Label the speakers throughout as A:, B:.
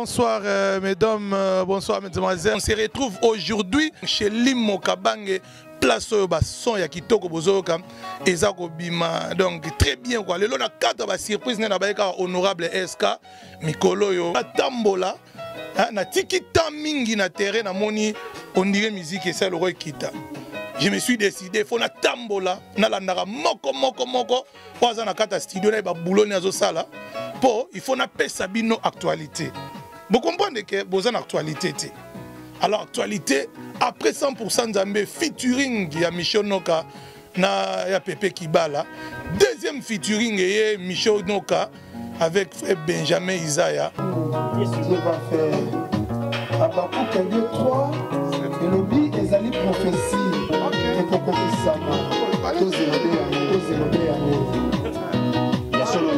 A: bonsoir mesdames, bonsoir mesdemoiselles. On se retrouve aujourd'hui chez Limo Kabange, place son ya kitoko bozoka ezako bima. Donc très bien quoi. Le na quatre ba surprise na ba honorable SK mikolo yo tambola na tiki mingi na terrain na moni on dirait musique et ça le roi kita. Je me suis décidé faut na tambola na landaka moko waza na kata studio na ba boulot na zo sala pour il faut na pesa bino actualité. Vous comprenez que vous avez une actualité. Alors, actualité, après 100% Nzambe, featuring ya Micho Noka na ya Pepe Kibala. Deuxième featuring est Micho Noka avec frère Benjamin Isaiah.
B: Je vais faire Abakouk 2, 3, et le bi et Zali prophétie. Et Koko Kisama. Tous les la seule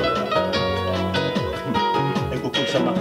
B: et Koko Kisama.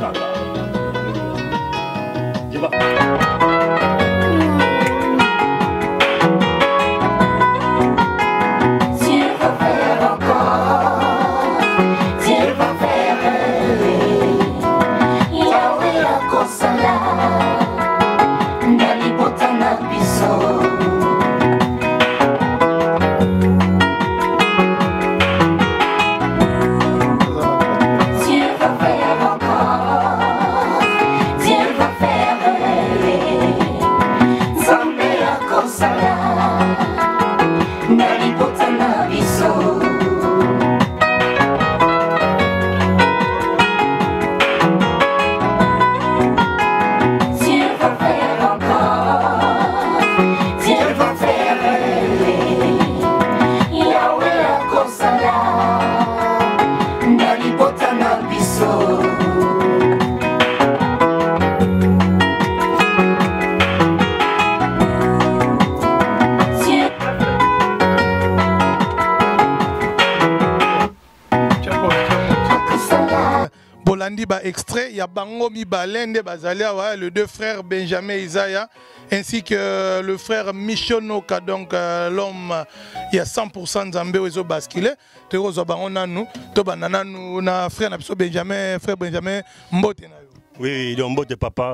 A: Extrait, il y a Bango Mibalende Bazalia, le deux frères Benjamin Isaiah, ainsi que le frère Micho Noka, donc l'homme, il y a 100% Nzambe Wezo Baskile, Terozo Barona nous, Tobanana nous, na frère Benjamin, frère Benjamin Mbote.
C: Oui, donc Mbote papa.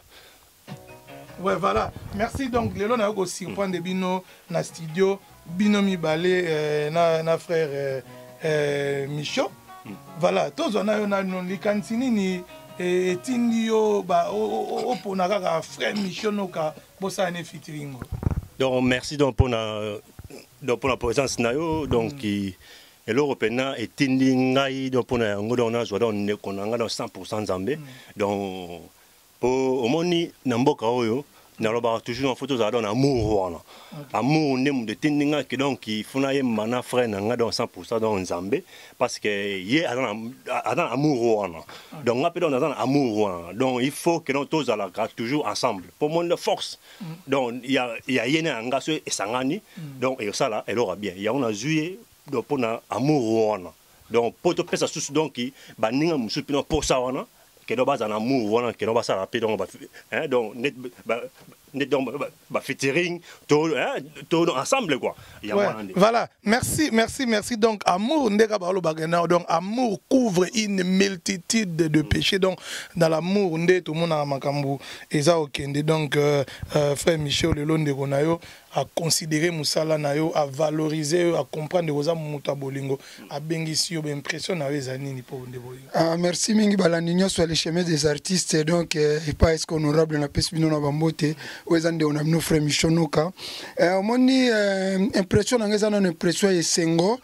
A: Ouais, voilà. Merci donc, Lélo n'a aussi point de bino na studio, bino Mibale, na frère Micho. Voilà, tous on a les cantines et Tindio pour na frère Micho Noka pour ça ne featuring.
C: Donc merci donc pour la présence nayo donc et l'européen et Tindi ngai donc pour na ngona zo donc on a 100% Nzambe donc pour au moni na mboka oyo na loba toujours en photo za don amour wana amour nem de tindinga que donc il faut na mana frère na dans 100% dans Nzambe parce que yé adam amour wana donc après on a amour wana donc il faut que nous tous ala toujours ensemble pour mon de force donc il y a yene angaso et sangani donc et ça là elle aura bien il y a on a joué donc pour na amour wana donc pour te pesa sous donc ba ninga musu pino pour ça wana que nous bas en amour voilà que nous bas ça rapide donc hein donc net donc featuring tout ensemble quoi.
A: Ouais, voilà, merci donc amour ndeka balo bagana donc amour couvre une multitude de péchés donc dans l'amour ndé tout le monde a makambu eza okende donc frère Michel le londe konayo à considérer musala nayo à valoriser à comprendre aux amuta bolingo à bengisi yo impression na weza nini pour ndebo.
B: Merci mingi balandinyo sur les chemins des artistes donc pas est honorable na pesbino na bambote wezande on a no frère Micho Noka moni impression ngeza na impression yesengo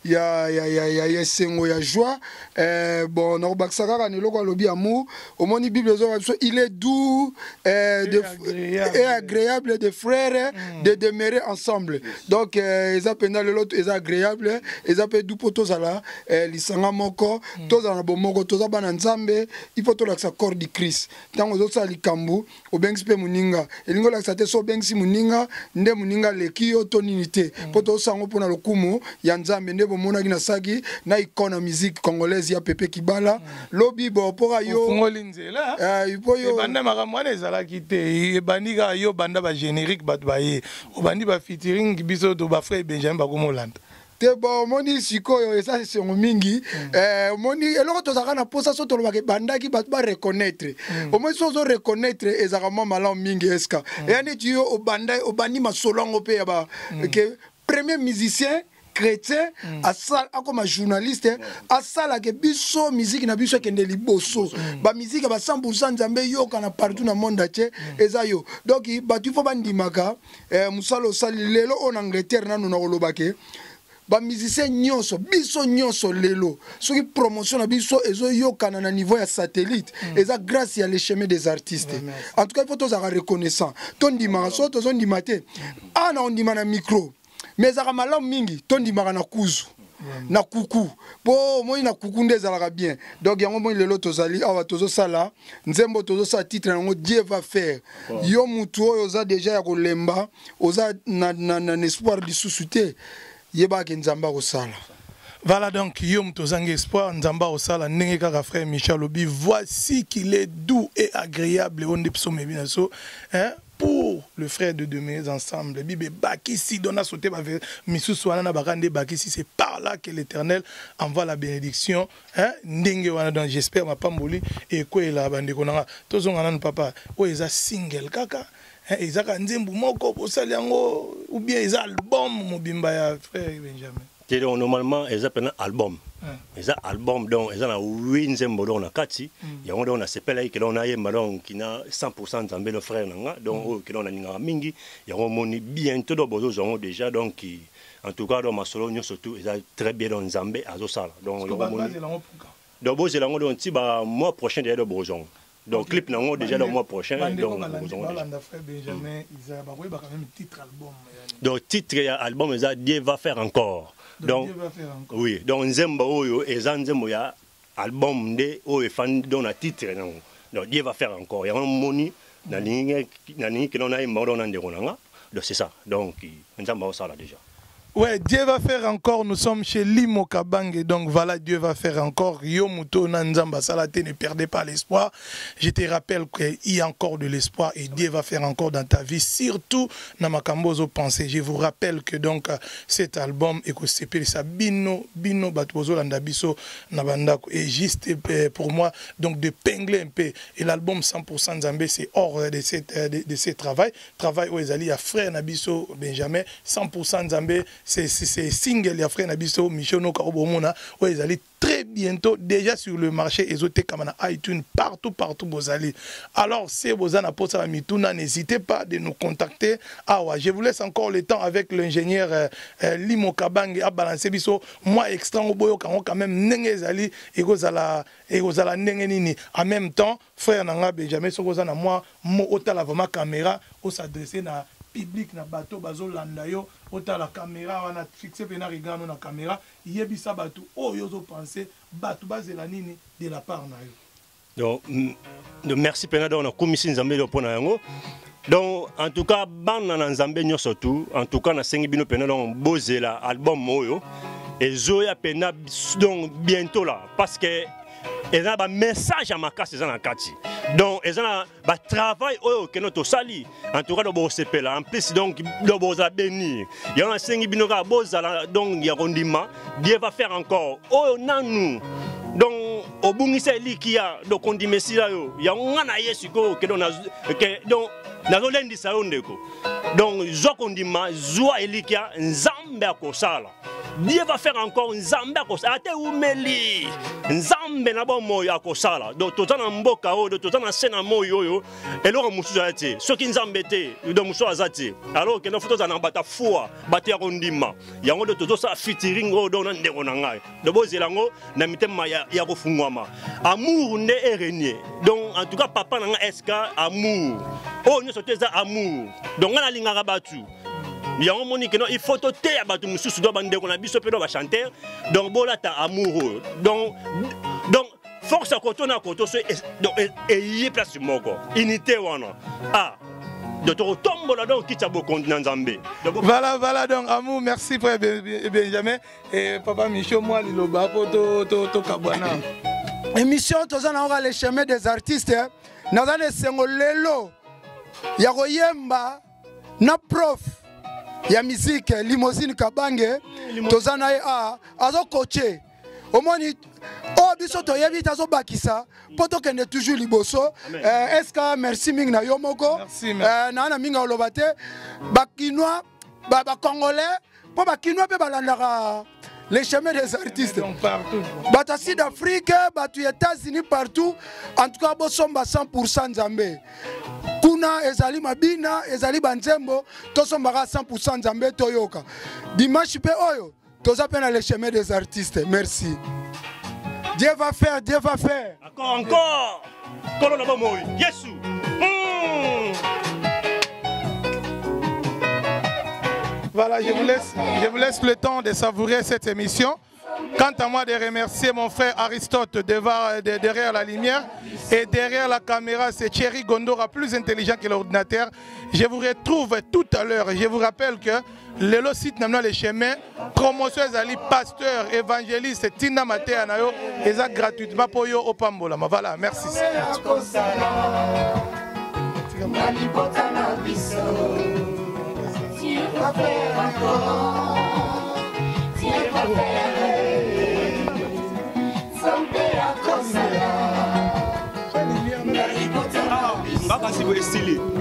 B: ya sengo ya joie bon na baksaka ni loko lobi amour moni bible zo il est doux et agréable de frères de demeurer ensemble donc ils appellent l'autre est agréable ils appellent doux pour tous là lisanga moko tous na bomoko tous bana Nzambe il faut to la corps du Christ tango zo sa likambu obengsi muninga elingo la sa te so bengsi muninga nde muninga lekio toninité pour to sango pona lokumu ya Nzambe nde bomona gina sagi na icône musique congolaise ya Pepe Kibala lobi bo pora yo
A: fungoli nzela
B: ipoyo
A: banda makamwana ezala kite bandika yo banda ba générique bat baye obandi ba featuring biso to ba frère Benjamin bakomolanda
B: te bon moni sikoyo eza sengo mingi moni eloko tozaka na posa so tolobaka bandaki bato ba reconnaître au moins so zo reconnaître ezaka mwa malamu mingi eska yani tu yo obandi masolongo pe ya ba que premier musicien chrétien comme un journaliste asala ke biso musique na biso kende liboso ba musique ba 100% nzambe yo kana partout na monde entier eza yo donc ba tu faut bandimaka musalo sali lelo en Angleterre na no kolobake ba musicien nyonso biso nyonso lelo soki promotion na biso ezo yo kana na niveau ya satellite eza grâce ya les chemins des artistes en tout cas il faut tous avoir reconnaissant ton dimaka so to zon dimate ana on dimana micro mais ça malamu mingi tondi maka na kuzu na kuku po moi na kuku nde ezalaka bien donc yango moi lelo tozali awa tozo sala nzembo tozo sa titre yango Dieu va faire yo mutu oyo za déjà ya kolemba oza na espoir lisusu te yeba ke nzamba ko sala.
A: Voilà donc Yom Tozang Espoir, Nzamba Osala, Nengeka frère Michel Obi, voici qu'il est doux et agréable on pour le frère de demain ensemble. Bibe Bakisi donna sauté Missou Swana Bakande Bakisi, c'est par là que l'Éternel envoie la bénédiction. Ndenge wana donc j'espère ma pamboli et quoi la bande konanga. Tozongana papa, o eza single kaka. Ezaka nzembu moko osali yango ou bien eza album mobimba ya frère Benjamin.
C: Normalement, ils appellent un album. Ils ont un album, donc ils ont un Winzembo, on a Kati. Il y a un CPLA qui a 100% de nos frères. Donc, qui a un Mingi. Il y a un bientôt de déjà. Donc, en tout cas, dans ma solo, surtout, ils ont très bien dans Zambé à Zosala. Donc, c'est le mois prochain, déjà de Boson. Donc, clip déjà le mois prochain. Donc, titre album, Dieu va faire encore. Donc, oui, donc Nzembo Oyo et Zanzembo ya album de Oyo fan don a titre non. Donc Dieu va faire encore. Il y a un moni na ligne que l'on a eu mort dans des ronanga. Donc c'est ça. Donc Nzembo ça là déjà.
A: Ouais, Dieu va faire encore. Nous sommes chez Limo Kabange. Donc voilà, Dieu va faire encore. Yomuto Nanzamba Salate, ne perdez pas l'espoir. Je te rappelle qu'il y a encore de l'espoir et Dieu va faire encore dans ta vie. Surtout dans ma Kambozo pensée. Je vous rappelle que donc cet album est s'appelle ça Bino Batbozo Landabiso Nabandako. Et juste pour moi, donc de pingler un peu. Et l'album 100% Zambé, c'est hors de ce travail. Travail où ils allaient à frère Nabiso Benjamin, 100% Zambé. C'est single ya frère Nabiso Michono Karobomona où ils allaient très bientôt déjà sur le marché ésoté comme na iTunes partout Bozali. Alors si vous en avez à Mituna, n'hésitez pas de nous contacter. Ah ouais, je vous laisse encore le temps avec l'ingénieur Limo Kabange à balancer biso moi extra au boyo quand même nengezali et gozala nenge nini en même temps frère nanga Benjamin sokozana moi mo otala vraiment caméra au s'adresser na public na bateau bazo landa yo ota la caméra wana fixé pena regano na caméra yebisa bateau oh yozo penser bateau bazela nini de la part na yo.
C: Donc merci pena dans la commission Nzambe do pona yango. Donc en tout cas bana na Nzambe nyo surtout en tout cas na sengi bino pena donc bozela album moyo et zoya pena donc bientôt là parce que et a un message à ma casse dans la kati. Donc ils ont un travail que notre sali en tout cas de CP là en plus donc de boza béni. Il y a un 5 binoka boza donc il y a rondima Dieu va faire encore. Oh nanou. Donc au bungisa likia donc on dit messi là yo. Il y a un na yesuko que donc nazo lendi sa ondeko. Donc zokondima zoa elikia nzambe akosala. Dieu va faire encore nzambe akosala ate umeli nzambe na bomo ya kosala donc totana mboka o totana sena moyo yo eloko mususu ate soki nzambe te do mususu azati alors que no foto za na bata foi bata ya kondima yango do tozo sa featuring o do na ndeko na ngai do bozelango na mitema ya kofungwama amour nde erenier donc en tout cas papa na nga eska amour oh nyoso te za amour donc ngana lingaka batu. Il y a un moment il faut te abattre mususu do bande ko na biso pe do ba chanteur donc bola ta amoureux donc force à koto na koto so donc et y place moko unité wana ah de to tombola donc qui tabo continent Nzambe.
A: Voilà donc amour merci frère Benjamin et papa Micho moi liloba po to kabwana
B: émission tozana on les chemins des artistes nazane sengo lelo ya koyemba na prof ya musique Limousine Kabange tozana a azo coacher omoni o biso to yebi tazo bakisa poto kende toujours liboso est-ce que merci ming na yo moko na minga olobate ba kinois ba congolais po ba kinois pe balandaka les chemins des artistes batasi d'Afrique batu États-Unis partout en tout cas bosomba 100% Nzambe kuna ezali mabina ezali banzembo tosombaka 100% Nzambe toyoka dimanche pe oyo toza pe na les chemins des artistes. Merci. Dieu va faire, Dieu va faire.
C: Encore Colonel Bamoy, Yesu.
A: Voilà, je vous laisse le temps de savourer cette émission. Quant à moi, de remercier mon frère Aristote derrière la lumière et derrière la caméra, c'est Thierry Gondora, plus intelligent que l'ordinateur. Je vous retrouve tout à l'heure. Je vous rappelle que le site n'a les chemins, promotion Ali, pasteur, évangéliste, Tina Mateanayo, et ça gratuitement pour yo au Pambola. Voilà, merci.
C: Baka si vous stylé.